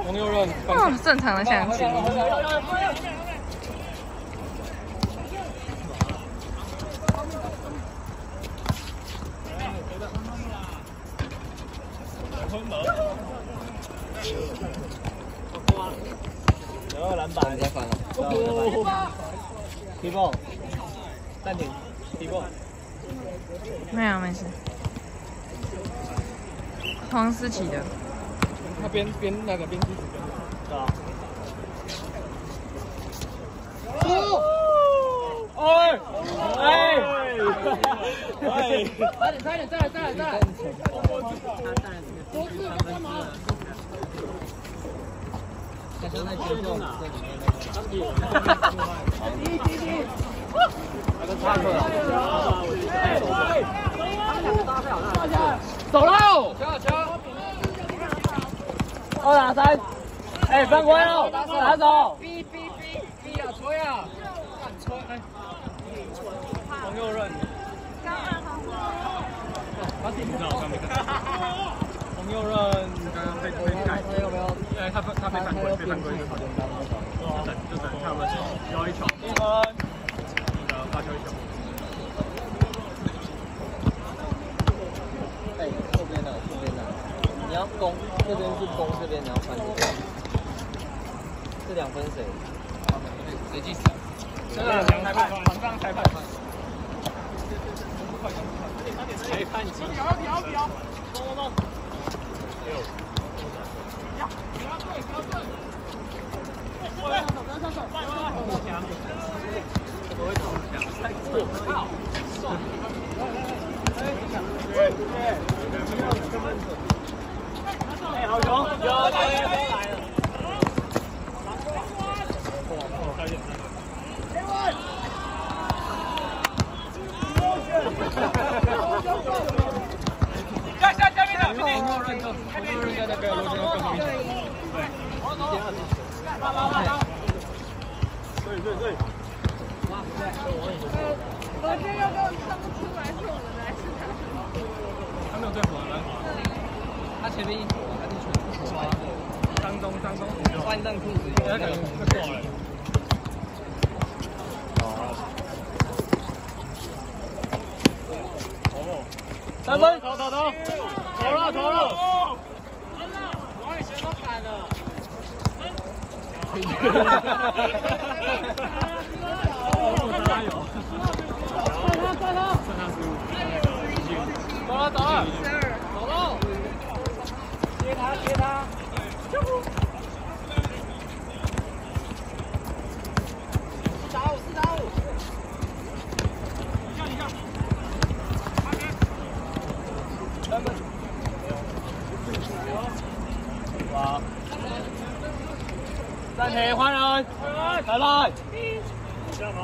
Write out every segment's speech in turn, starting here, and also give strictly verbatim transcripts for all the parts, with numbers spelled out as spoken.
王右任。 哦，正常的象棋。 然后篮板。再反了。提爆。暂停。提爆。 没有，没事。黄思琪的。 他边边那个边支持边。对啊。哦！哎！哎！哎！快点，快点，再来，再来，再来！都是干嘛？他现在节奏哪？滴滴滴！那个差错了。走喽！敲敲！二打三，哎，犯规了，打手！逼逼逼逼啊，吹啊！敢吹！哎，王右任。他顶不到，刚没看。王右任刚刚被被改，他要不要？哎，他他被犯规，被犯规就跑。就等就等他们交一球，一分，那个发球一球。哎，后边的，后边的，你要攻，这边是攻，这边你要传这边。这两分谁？谁计时？这个裁判，场上裁判。裁判机。摇摇摇！走走走！六。呀！不要对，不要对。不要上手，不要上手！过墙。不会投墙，太过。靠！爽！哎，对对。哎，好球！有来了，来了。下下下面的，没有认证，没有认证的不要落这个更明显。对，拉拉拉拉。对对对。哇塞！我今天要不要上不出来是我的来是他？他没有对我篮滑，他前面一球还是全部滑的。当中当中换上裤子，他可能就过了。三分，投投投，投了投了，完了，我以前都反了。加油！快他快他！剩下十五，走了走了，走喽！接他接他，四打五四打五，你看你看。哇！暂停，换人，来来。这样吗？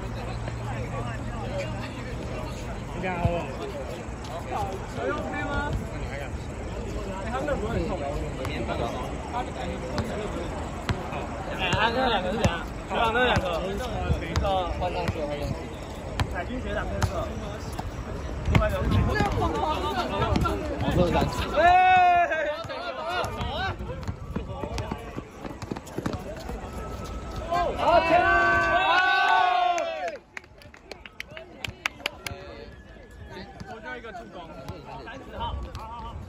你看好不好？谁 OK 吗？哎，他们那不会很痛。哎，安那两个是谁啊？学长那两个，一个换上去，换上去。海军学长跟这个。另外一个。我说是三十。哎！走了走了走了。好球！我就一个助攻，三十号。好好好。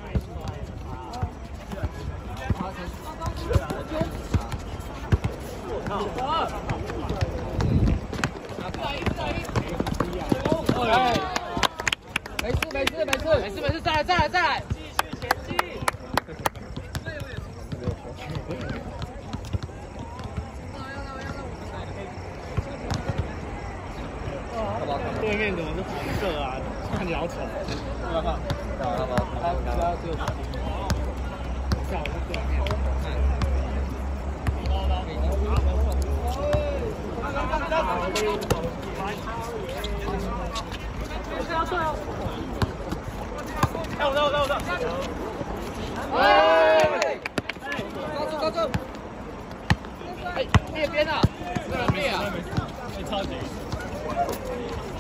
哎，没事没事没事没事没事，再来再来再来，继续前进。对面怎么是红色啊？看起来好丑。不要看，不要看吧，他不要只有打进。下午是对面。哎，我到我到我到！哎，高住高住！哎，裂边啊！这个裂啊！哎，超级！